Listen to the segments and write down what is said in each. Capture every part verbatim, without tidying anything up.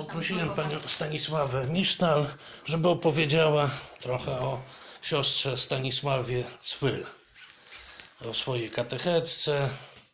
Poprosiłem panią Stanisławę Misztal, żeby opowiedziała trochę o siostrze Stanisławie Cwyl, o swojej katechetce,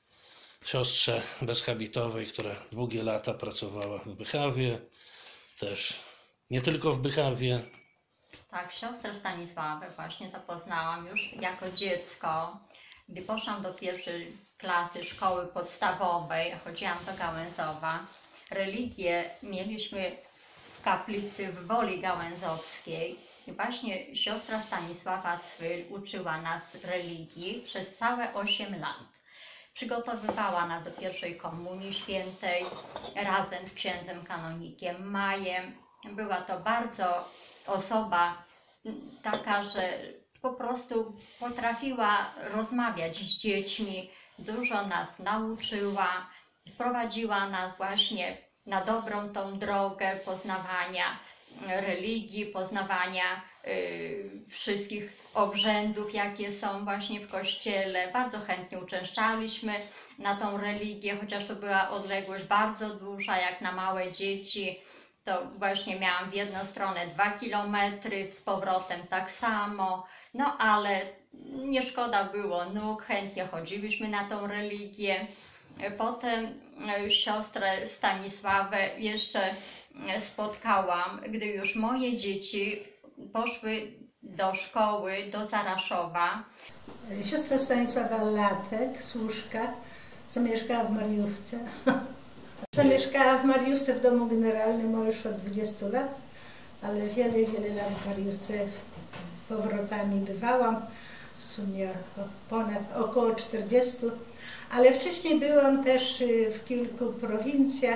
siostrze bezhabitowej, która długie lata pracowała w Bychawie, też nie tylko w Bychawie. Tak, siostrę Stanisławę właśnie zapoznałam już jako dziecko. Gdy poszłam do pierwszej klasy szkoły podstawowej, chodziłam do Gałęzowa. Religię mieliśmy w kaplicy w Woli Gałęzowskiej i właśnie siostra Stanisława Cwyl uczyła nas religii przez całe osiem lat. Przygotowywała nas do pierwszej komunii świętej razem z księdzem kanonikiem Majem. Była to bardzo osoba taka, że po prostu potrafiła rozmawiać z dziećmi, dużo nas nauczyła, wprowadziła nas właśnie na dobrą tą drogę poznawania religii, poznawania y, wszystkich obrzędów, jakie są właśnie w kościele. Bardzo chętnie uczęszczaliśmy na tą religię, chociaż to była odległość bardzo duża, jak na małe dzieci. To właśnie miałam w jedną stronę dwa kilometry, z powrotem tak samo, no ale nie szkoda było nóg, chętnie chodziliśmy na tą religię. Potem siostrę Stanisławę jeszcze spotkałam, gdy już moje dzieci poszły do szkoły, do Zaraszowa. Siostra Stanisława Latek, Służka, zamieszkała w Mariówce. Zamieszkała w Mariówce w domu generalnym już od dwudziestu lat, ale wiele, wiele lat w Mariówce powrotami bywałam, w sumie ponad około czterdziestu, ale wcześniej byłam też w kilku prowincjach.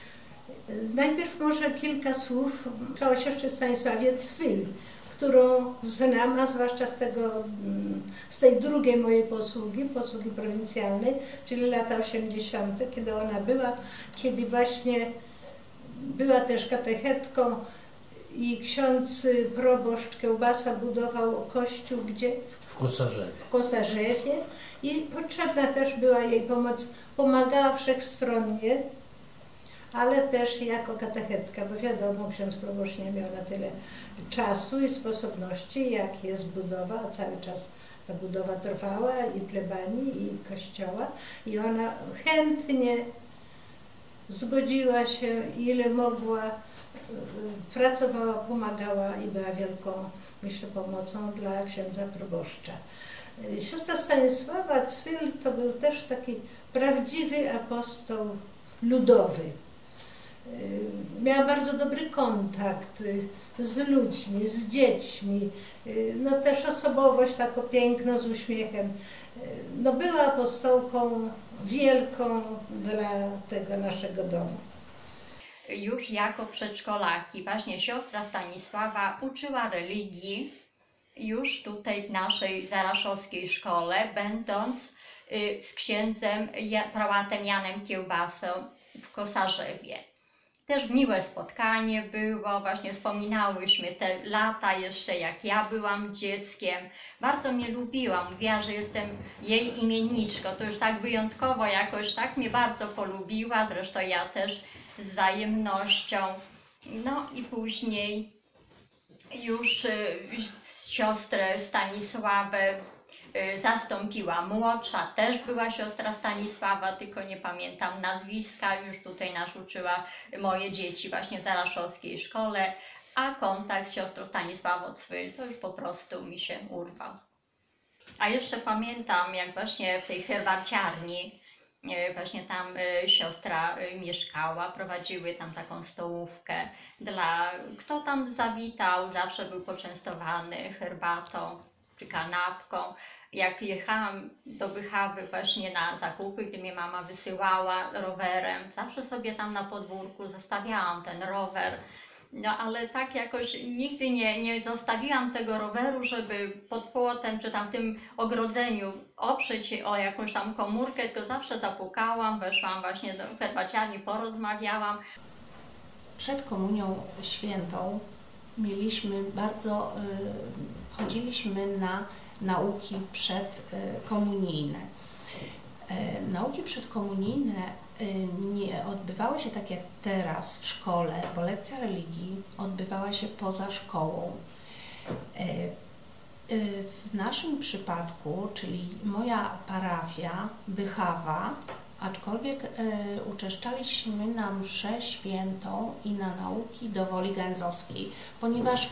Najpierw może kilka słów o siostrze Stanisławie Cwyl, którą znam, a zwłaszcza z, tego, z tej drugiej mojej posługi, posługi prowincjalnej, czyli lata osiemdziesiąte, kiedy ona była, kiedy właśnie była też katechetką i ksiądz proboszcz Kiełbasa budował kościół gdzie? W Kosarzewie. W Kosarzewie i potrzebna też była jej pomoc, pomagała wszechstronnie, ale też jako katechetka, bo wiadomo, ksiądz proboszcz nie miał na tyle czasu i sposobności, jak jest budowa, a cały czas ta budowa trwała i plebanii, i kościoła, i ona chętnie zgodziła się, ile mogła, pracowała, pomagała i była wielką, myślę, pomocą dla księdza proboszcza. Siostra Stanisława Cwyl to był też taki prawdziwy apostoł ludowy. Miała bardzo dobry kontakt z ludźmi, z dziećmi, no też osobowość taką piękną, z uśmiechem. No była apostołką wielką dla tego naszego domu. Już jako przedszkolaki właśnie siostra Stanisława uczyła religii już tutaj w naszej zaraszowskiej szkole, będąc z księdzem prałatem Janem Kiełbasą w Kosarzewie. Też miłe spotkanie było, właśnie wspominałyśmy te lata jeszcze, jak ja byłam dzieckiem. Bardzo mnie lubiła, mówiła, że jestem jej imienniczką. To już tak wyjątkowo jakoś, tak mnie bardzo polubiła, zresztą ja też z wzajemnością. No i później już siostrę Stanisławę zastąpiła młodsza, też była siostra Stanisława, tylko nie pamiętam nazwiska, już tutaj nas uczyła moje dzieci właśnie w zaraszowskiej szkole, a kontakt z siostrą Stanisławą Cwyl to już po prostu mi się urwał. A jeszcze pamiętam, jak właśnie w tej herbaciarni, właśnie tam siostra mieszkała, prowadziły tam taką stołówkę dla, kto tam zawitał, zawsze był poczęstowany herbatą czy kanapką. Jak jechałam do Bychawy właśnie na zakupy, gdy mnie mama wysyłała rowerem, zawsze sobie tam na podwórku zostawiałam ten rower. No ale tak jakoś nigdy nie, nie zostawiłam tego roweru, żeby pod płotem czy tam w tym ogrodzeniu oprzeć się o jakąś tam komórkę, tylko zawsze zapukałam, weszłam właśnie do herbaciarni, porozmawiałam. Przed Komunią Świętą mieliśmy bardzo, y, chodziliśmy na nauki przedkomunijne. Y, nauki przedkomunijne nie odbywała się tak jak teraz w szkole, bo lekcja religii odbywała się poza szkołą. W naszym przypadku, czyli moja parafia Bychawa, aczkolwiek e, uczęszczaliśmy na mszę świętą i na nauki do Woli Gęzowskiej, ponieważ e,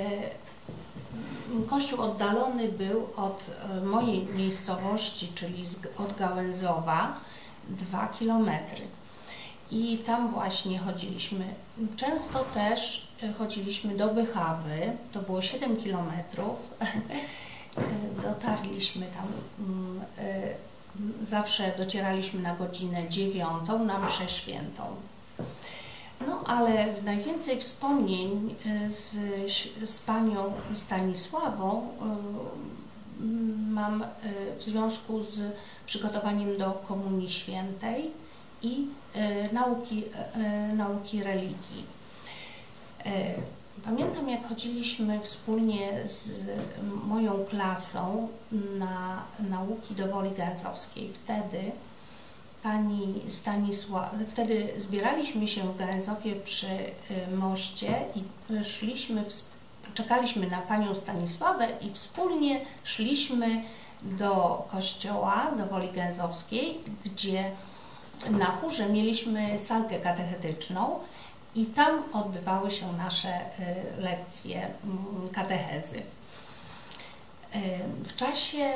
kościół oddalony był od e, mojej miejscowości, czyli z, od Gałęzowa, dwa kilometry. I tam właśnie chodziliśmy. Często też chodziliśmy do Bychawy, to było siedem kilometrów. Dotarliśmy tam, zawsze docieraliśmy na godzinę dziewiątą na mszę świętą. No ale najwięcej wspomnień z, z panią Stanisławą mam w związku z przygotowaniem do Komunii Świętej i e, nauki, e, nauki religii. E, pamiętam, jak chodziliśmy wspólnie z moją klasą na nauki do Woli Gęzowskiej. Wtedy pani Stanisława, wtedy zbieraliśmy się w Gałęzowie przy e, moście i szliśmy, w, czekaliśmy na panią Stanisławę i wspólnie szliśmy do kościoła, do Woli Gęzowskiej, gdzie na chórze mieliśmy salkę katechetyczną i tam odbywały się nasze lekcje katechezy. W czasie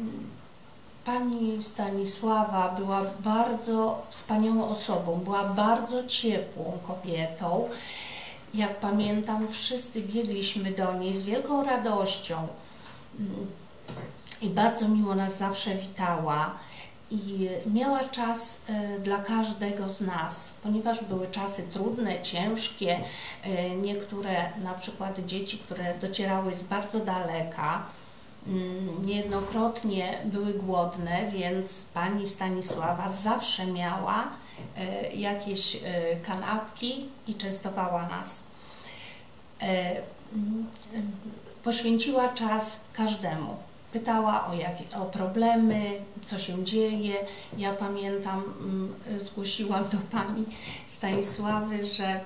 pani Stanisława była bardzo wspaniałą osobą, była bardzo ciepłą kobietą. Jak pamiętam, wszyscy biegliśmy do niej z wielką radością i bardzo miło nas zawsze witała. I miała czas dla każdego z nas, ponieważ były czasy trudne, ciężkie. Niektóre, na przykład dzieci, które docierały z bardzo daleka, niejednokrotnie były głodne, więc pani Stanisława zawsze miała jakieś kanapki i częstowała nas. Poświęciła czas każdemu. Pytała o, jakie, o problemy, co się dzieje. Ja pamiętam, zgłosiłam do pani Stanisławy, że e,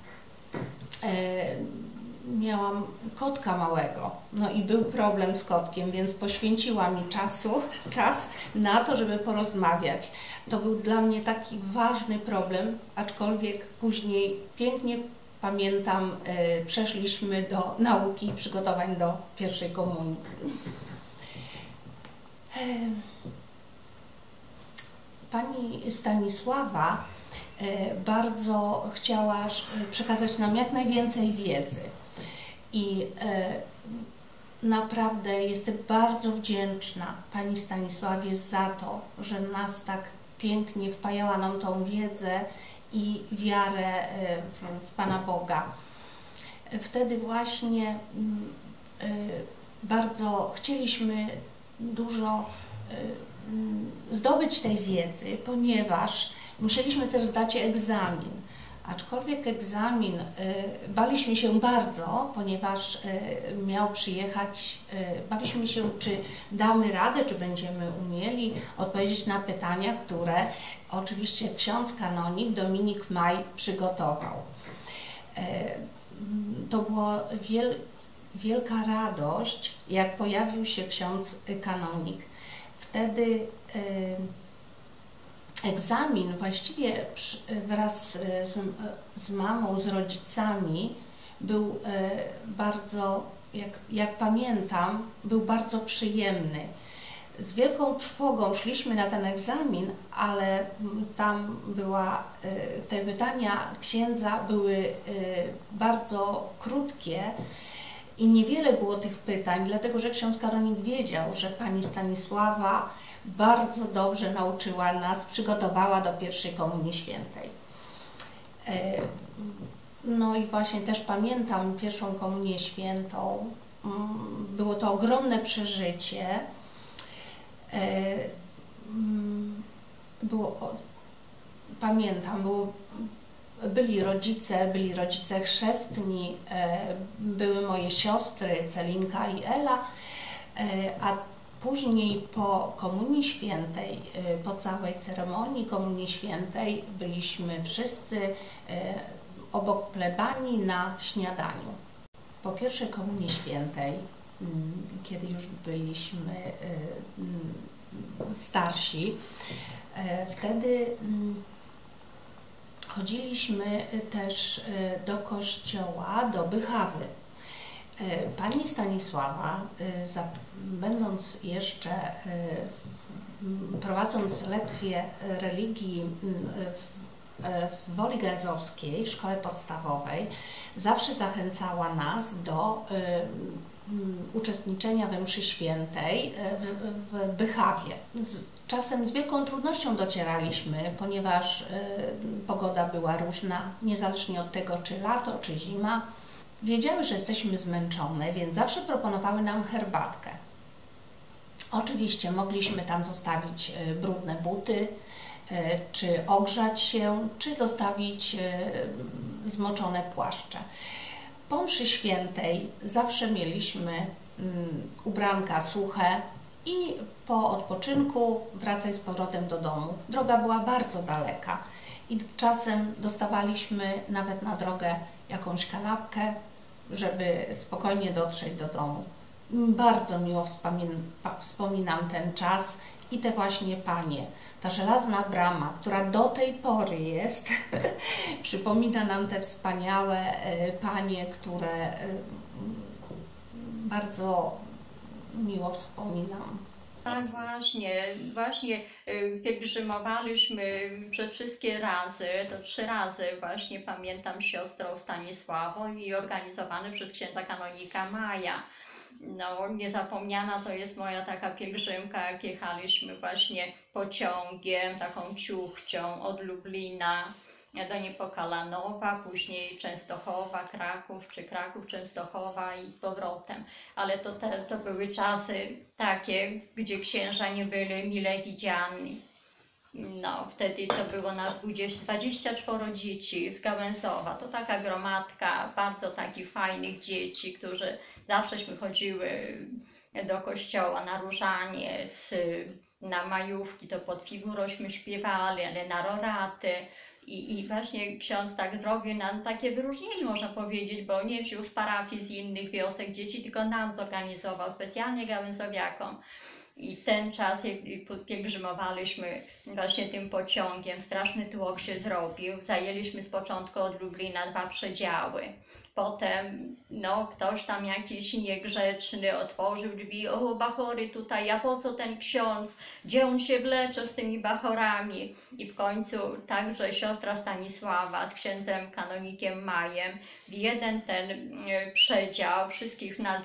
miałam kotka małego. No i był problem z kotkiem, więc poświęciła mi czasu, czas na to, żeby porozmawiać. To był dla mnie taki ważny problem, aczkolwiek później pięknie pamiętam, e, przeszliśmy do nauki i przygotowań do pierwszej komunii. Pani Stanisława bardzo chciała przekazać nam jak najwięcej wiedzy i naprawdę jestem bardzo wdzięczna pani Stanisławie za to, że nas tak pięknie wpajała nam tą wiedzę i wiarę w, w Pana Boga. Wtedy właśnie bardzo chcieliśmy dużo y, zdobyć tej wiedzy, ponieważ musieliśmy też zdać egzamin. Aczkolwiek egzamin y, baliśmy się bardzo, ponieważ y, miał przyjechać, y, baliśmy się, czy damy radę, czy będziemy umieli odpowiedzieć na pytania, które oczywiście ksiądz kanonik Dominik Maj przygotował. Y, to było wiel, wielka radość, jak pojawił się ksiądz kanonik. Wtedy y, egzamin właściwie przy, wraz z, z mamą, z rodzicami był y, bardzo, jak, jak pamiętam, był bardzo przyjemny. Z wielką trwogą szliśmy na ten egzamin, ale tam była, y, te pytania księdza były y, bardzo krótkie i niewiele było tych pytań, dlatego że ksiądz kanonik wiedział, że pani Stanisława bardzo dobrze nauczyła nas, przygotowała do pierwszej Komunii Świętej. No i właśnie też pamiętam pierwszą Komunię Świętą. Było to ogromne przeżycie. Było, pamiętam, było, byli rodzice, byli rodzice chrzestni, były moje siostry Celinka i Ela, a Później po Komunii Świętej, po całej ceremonii Komunii Świętej byliśmy wszyscy obok plebanii na śniadaniu. Po pierwszej Komunii Świętej, kiedy już byliśmy starsi, wtedy chodziliśmy też do kościoła, do Bychawy. Pani Stanisława, będąc jeszcze, prowadząc lekcje religii w Woli Gęzowskiej, w szkole podstawowej, zawsze zachęcała nas do uczestniczenia we mszy świętej w Bychawie. Czasem z wielką trudnością docieraliśmy, ponieważ pogoda była różna, niezależnie od tego, czy lato, czy zima. Wiedziały, że jesteśmy zmęczone, więc zawsze proponowały nam herbatkę. Oczywiście mogliśmy tam zostawić brudne buty, czy ogrzać się, czy zostawić zmoczone płaszcze. Po mszy świętej zawsze mieliśmy ubranka suche i po odpoczynku wracaj z powrotem do domu. Droga była bardzo daleka i czasem dostawaliśmy nawet na drogę jakąś kanapkę, żeby spokojnie dotrzeć do domu. Bardzo miło wspominam ten czas i te właśnie panie. Ta żelazna brama, która do tej pory jest, przypomina nam te wspaniałe panie, które bardzo miło wspominam. Tak, właśnie, właśnie pielgrzymowaliśmy przez wszystkie razy, to trzy razy właśnie pamiętam siostrą Stanisławą i organizowany przez księdza kanonika Maja. No, niezapomniana to jest moja taka pielgrzymka, jak jechaliśmy właśnie pociągiem, taką ciuchcią od Lublina do Niepokalanowa, później Częstochowa, Kraków, czy Kraków, Częstochowa i z powrotem. Ale to, te, to były czasy takie, gdzie księża nie byli mile widziani. No, wtedy to było na dwadzieścia czworo dzieci z Gałęzowa. To taka gromadka bardzo takich fajnych dzieci, którzy zawsześmy chodziły do kościoła na różaniec, na majówki, to pod figurośmy śpiewali, ale na roraty. I, I właśnie ksiądz tak zrobił nam takie wyróżnienie, można powiedzieć, bo nie wziął z parafii z innych wiosek dzieci, tylko nam zorganizował, specjalnie gałęzowiakom. I w ten czas, jak pielgrzymowaliśmy właśnie tym pociągiem, straszny tłok się zrobił. Zajęliśmy z początku od Lublina dwa przedziały. Potem no, ktoś tam jakiś niegrzeczny otworzył drzwi, o bachory tutaj, a po co ten ksiądz, gdzie on się wlecze z tymi bachorami? I w końcu także siostra Stanisława z księdzem kanonikiem Majem w jeden ten przedział, wszystkich na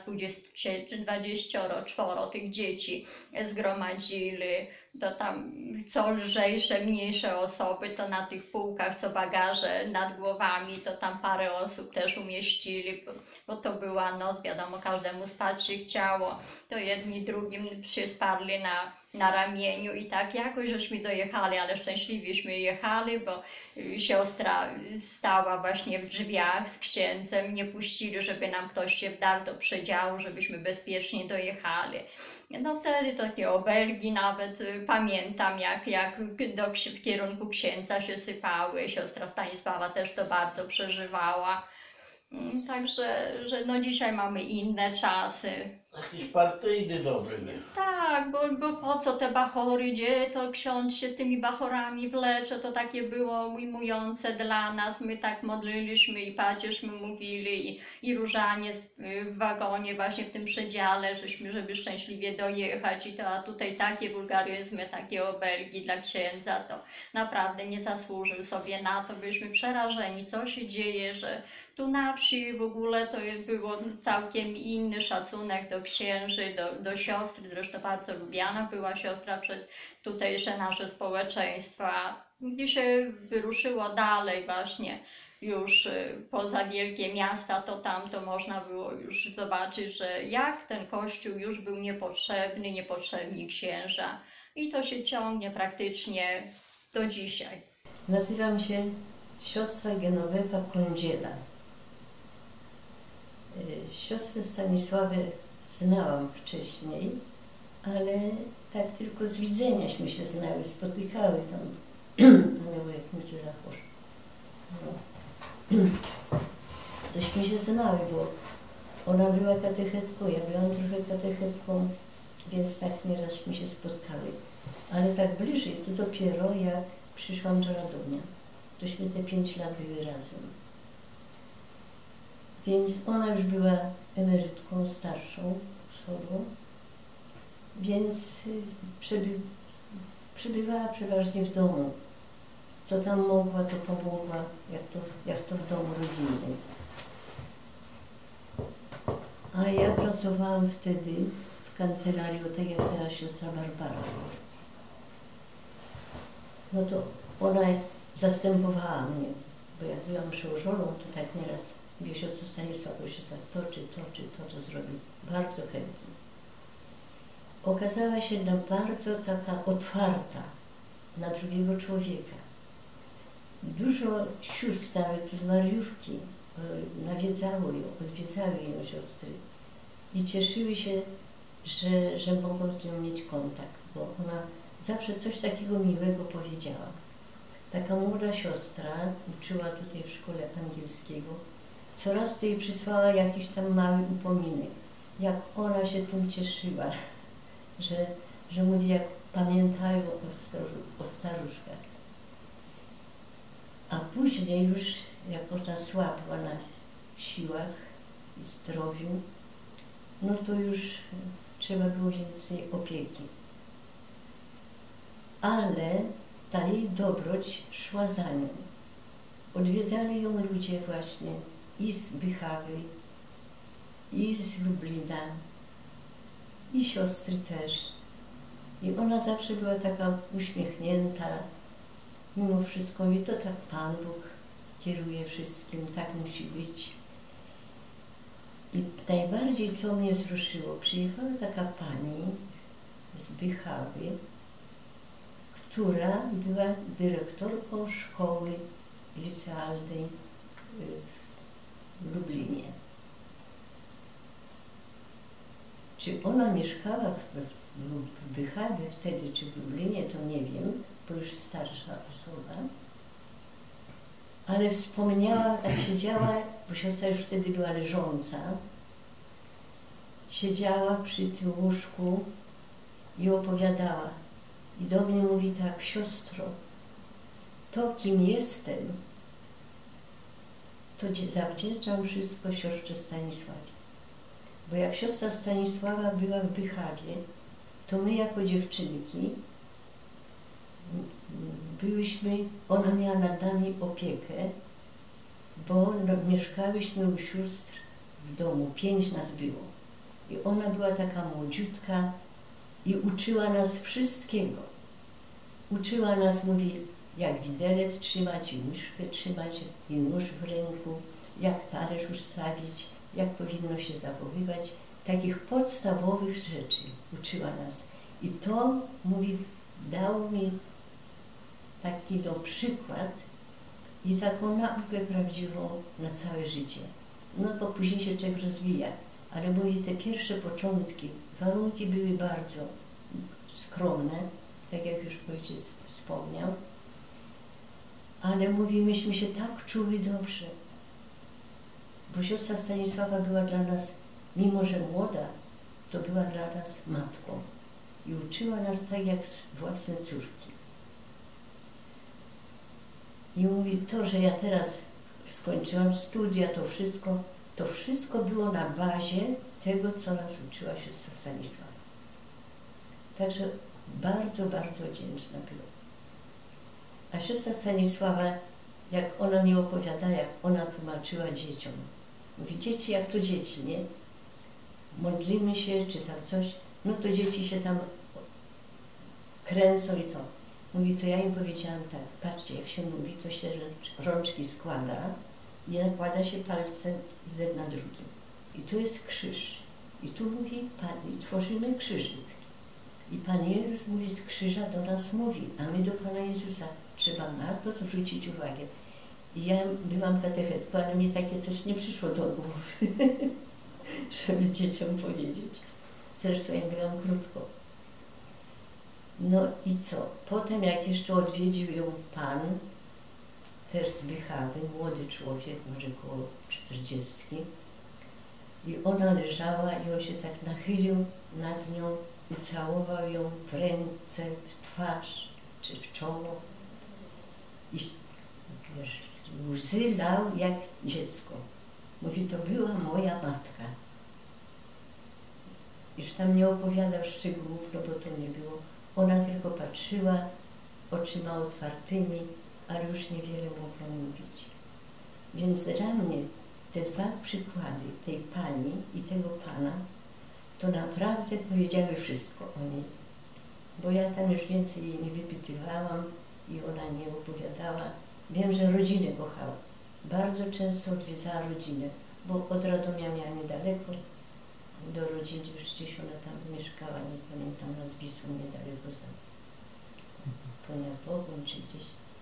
dwadzieścia czworo tych dzieci zgromadzili. To tam co lżejsze, mniejsze osoby, to na tych półkach, co bagaże nad głowami, to tam parę osób też umieścili, bo, bo to była noc, wiadomo, każdemu spać się chciało, to jedni drugim się sparli na, na ramieniu i tak jakoś żeśmy dojechali, ale szczęśliwieśmy jechali, bo siostra stała właśnie w drzwiach z księdzem, nie puścili, żeby nam ktoś się wdarł do przedziału, żebyśmy bezpiecznie dojechali. No wtedy takie obelgi nawet y, pamiętam, jak, jak do, w kierunku księdza się sypały. Siostra Stanisława też to bardzo przeżywała. Mm, Także, że no dzisiaj mamy inne czasy. Jakiś partyjny dobry był. Tak, bo, bo po co te bachory, gdzie to ksiądz się z tymi bachorami wlecze, to takie było ujmujące dla nas. My tak modliliśmy i pacierzmy mówili i, i różaniec w wagonie, właśnie w tym przedziale, żeśmy, żeby szczęśliwie dojechać i to, a tutaj takie wulgaryzmy, takie obelgi dla księdza, to naprawdę nie zasłużył sobie na to. Byliśmy przerażeni, co się dzieje, że tu na wsi w ogóle to było całkiem inny szacunek do księży, do, do siostry, zresztą bardzo lubiana była siostra przez tutejsze nasze społeczeństwa. Gdy się wyruszyło dalej właśnie już poza wielkie miasta, to tam to można było już zobaczyć, że jak ten kościół już był niepotrzebny, niepotrzebni księża. I to się ciągnie praktycznie do dzisiaj. Nazywam się siostra Genowefa Kądziela. Siostrę Stanisławę znałam wcześniej, ale tak tylko z widzeняśmy się znały, spotykały tam. Miało jak mi tu zachłosz. No. Tośmy się znały, bo ona była katechetką, ja byłam trochę katechetką, więc tak nierazśmy się spotkały. Ale tak bliżej to dopiero jak przyszłam do Radomia. Tośmy te pięć lat były razem. Więc ona już była emerytką, starszą osobą, więc przeby, przebywała przeważnie w domu. Co tam mogła, to pomogła, jak to, jak to w domu rodzinnym. A ja pracowałam wtedy w kancelarii, tak jak teraz siostra Barbara. No to ona zastępowała mnie, bo jak byłam przełożoną, to tak nieraz mówię, siostra Stanisława, siostra to czy to, czy to, to zrobi. Bardzo chętnie. Okazała się nam bardzo taka otwarta na drugiego człowieka. Dużo sióstr, nawet z Mariówki, nawiedzało ją, odwiedzały ją siostry i cieszyły się, że, że mogą z nią mieć kontakt, bo ona zawsze coś takiego miłego powiedziała. Taka młoda siostra uczyła tutaj w szkole angielskiego, coraz to jej przysłała jakiś tam mały upominek, jak ona się tym cieszyła, że, że mówi, jak pamiętają o, staru, o staruszkach. A później już, jak ona słabła na siłach i zdrowiu, no to już trzeba było więcej opieki. Ale ta jej dobroć szła za nią. Odwiedzali ją ludzie właśnie i z Bychawy, i z Lublina, i siostry też. I ona zawsze była taka uśmiechnięta, mimo wszystko, i to tak Pan Bóg kieruje wszystkim, tak musi być. I najbardziej, co mnie wzruszyło, przyjechała taka pani z Bychawy, która była dyrektorką szkoły licealnej w Lublinie. Czy ona mieszkała w, w Bychawie wtedy, czy w Lublinie, to nie wiem, bo już starsza osoba. Ale wspomniała, tak siedziała, bo siostra już wtedy była leżąca, siedziała przy tym łóżku i opowiadała. I do mnie mówi tak, siostro, to kim jestem, to zawdzięczam wszystko siostrze Stanisławie. Bo jak siostra Stanisława była w Bychawie, to my jako dziewczynki byłyśmy, ona miała nad nami opiekę, bo no, mieszkałyśmy u sióstr w domu, pięć nas było. I ona była taka młodziutka i uczyła nas wszystkiego. Uczyła nas, mówi, jak widelec trzymać i łyżkę trzymać i nóż w ręku, jak talerz ustawić, jak powinno się zachowywać. Takich podstawowych rzeczy uczyła nas. I to, mówi, dał mi taki no, przykład i taką naukę prawdziwą na całe życie. No bo później się człowiek rozwija, ale mówi, te pierwsze początki, warunki były bardzo skromne, tak jak już ojciec wspomniał, ale mówi, myśmy się tak czuły dobrze, bo siostra Stanisława była dla nas, mimo że młoda, to była dla nas matką i uczyła nas tak jak własne córki. I mówi, to, że ja teraz skończyłam studia, to wszystko, to wszystko było na bazie tego, co nas uczyła siostra Stanisława. Także bardzo, bardzo wdzięczna była. A siostra Stanisława, jak ona mi opowiada, jak ona tłumaczyła dzieciom. Mówi, dzieci jak to dzieci, nie? Modlimy się, czy tam coś, no to dzieci się tam kręcą i to. Mówi, to ja im powiedziałam tak, patrzcie, jak się mówi, to się rączki składa i nakłada się palce jeden na drugi. I tu jest krzyż. I tu mówi Pan, i tworzymy krzyżyk. I Pan Jezus mówi, z krzyża do nas mówi, a my do Pana Jezusa. Trzeba na to zwrócić uwagę. I ja byłam katechetką, ale mi takie coś nie przyszło do głowy, żeby dzieciom powiedzieć. Zresztą ja byłam krótko. No i co? Potem jak jeszcze odwiedził ją pan, też z Bychawy, młody człowiek, może około czterdziestki, i ona leżała i on się tak nachylił nad nią i całował ją w ręce, w twarz czy w czoło i wiesz, łzy lał jak dziecko. Mówi, to była moja matka. Już tam nie opowiadał szczegółów, no bo to nie było. Ona tylko patrzyła oczyma otwartymi, ale już niewiele mogła mówić. Więc dla mnie te dwa przykłady, tej pani i tego pana, to naprawdę powiedziały wszystko o niej. Bo ja tam już więcej jej nie wypytywałam i ona nie opowiadała. Wiem, że rodzinę kochała. Bardzo często odwiedzała rodzinę, bo od Radomia miała niedaleko. Do rodziny już gdzieś ona tam mieszkała, nie pamiętam, nad Wisłą, niedaleko za Poniatową czy gdzieś.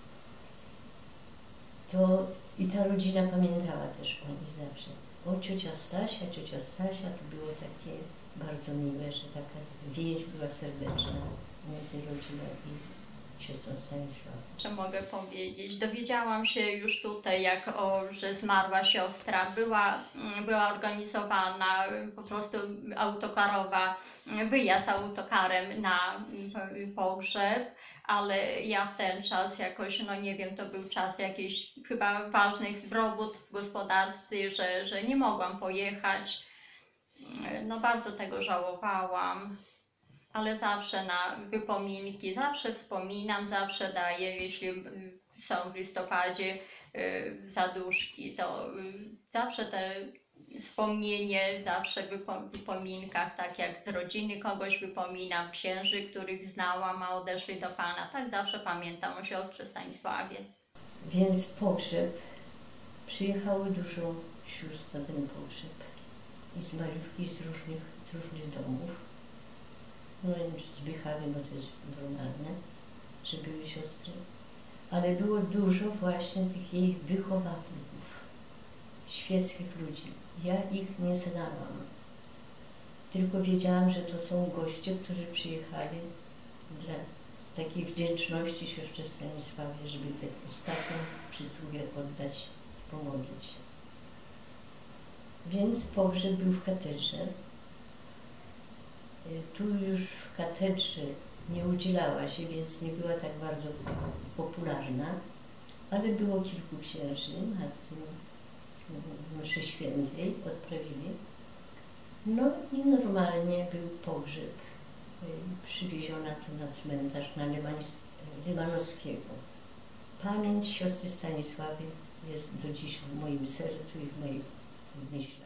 To i ta rodzina pamiętała też o niej zawsze. O, ciocia Stasia, ciocia Stasia, to było takie bardzo miłe, że taka więź była serdeczna między rodziną i siostrą Stanisławą. Czy mogę powiedzieć? Dowiedziałam się już tutaj, jak o, że zmarła siostra. Była, była organizowana po prostu autokarowa, wyjazd autokarem na pogrzeb, ale ja w ten czas jakoś, no nie wiem, to był czas jakichś chyba ważnych robót w gospodarstwie, że, że nie mogłam pojechać. No bardzo tego żałowałam. Ale zawsze na wypominki, zawsze wspominam, zawsze daję, jeśli są w listopadzie y, zaduszki, to y, zawsze te wspomnienie, zawsze w wypo, wypominkach, tak jak z rodziny kogoś wypominam, księży, których znałam, a odeszli do Pana, tak zawsze pamiętam o siostrze Stanisławie. Więc pogrzeb, przyjechało dużo sióstr na ten pogrzeb i z Mariówki, z różnych, z różnych domów. No z Bychawy, no to jest normalne, że były siostry, ale było dużo właśnie tych jej wychowawników, świeckich ludzi. Ja ich nie znałam, tylko wiedziałam, że to są goście, którzy przyjechali dla, z takiej wdzięczności siostrze Stanisławie, żeby tę ostatnią przysługę oddać, pomodlić się. Więc pogrzeb był w katedrze. Tu już w katedrze nie udzielała się, więc nie była tak bardzo popularna, ale było kilku księży na tym mszy świętej odprawili. No i normalnie był pogrzeb. Przywieziono tu na cmentarz na Limanowskiego. Pamięć siostry Stanisławy jest do dziś w moim sercu i w moich myślach.